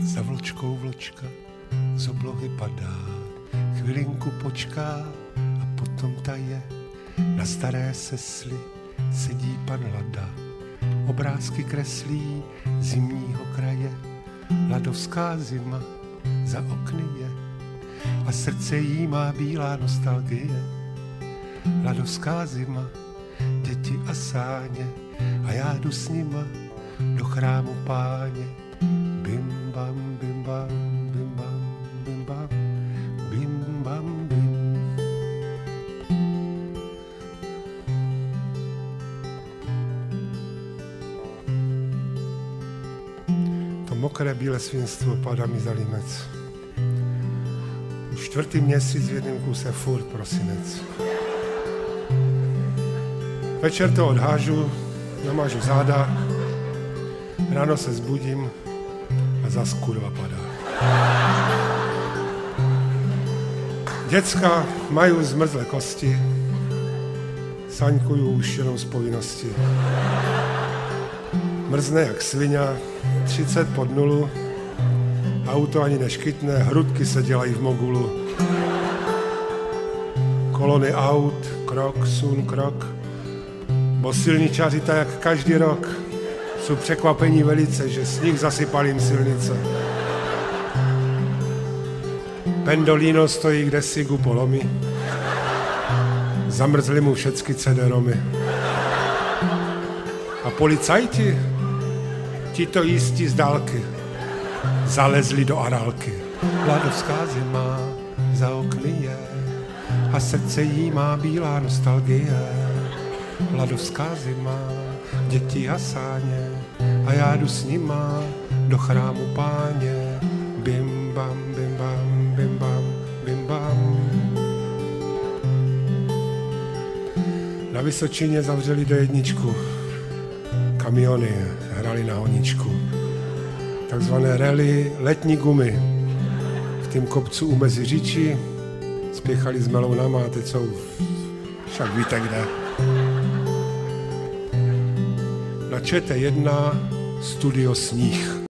Za vločkou vločka z oblohy padá, chvilinku počká a potom taje. Na staré sesli sedí pan Lada, obrázky kreslí zimního kraje. Ladovská zima za okny je a srdce jí má bílá nostalgie. Ladovská zima, děti a sáně a já jdu s nima do chrámu Páně. Bim bam, bim bam, bim bam, bim bam, bim bam, bim. To mokré bílé svinstvo padá mi za límec. Už 4. měsíc v jednom kuse furt prosinec. Večer to odhážu, namážu záda, ráno se zbudím a zas kurva padá. Děcka mají zmrzlé kosti, saňkuju už jenom z povinnosti. Mrzne jak svině, 30 pod nulu, auto ani neškytne, hrudky se dělají v mogulu. Kolony aut, krok, sun, krok, bo silničáři tak jak každý rok jsou překvapení velice, že sníh zasypal jim silnice. Pendolino stojí kdesi ku polomi, zamrzli mu všecky CD-romy. A policajti, ti to jistí z dálky, zalezli do arálky. Ladovská zima za okny je a srdce jí má bílá nostalgie. Ladovská zima, děti a sáně a já jdu s nima do chrámu Páně. Bim bam, bim bam, bim bam, bim bam. Na Vysočině zavřeli D1, kamiony hrali na honičku. Takzvané rally letní gumy. V tým kopcu u Meziříčí spěchali s melounama a teď jsou však víte kde. Na ČT1 studio Sníh.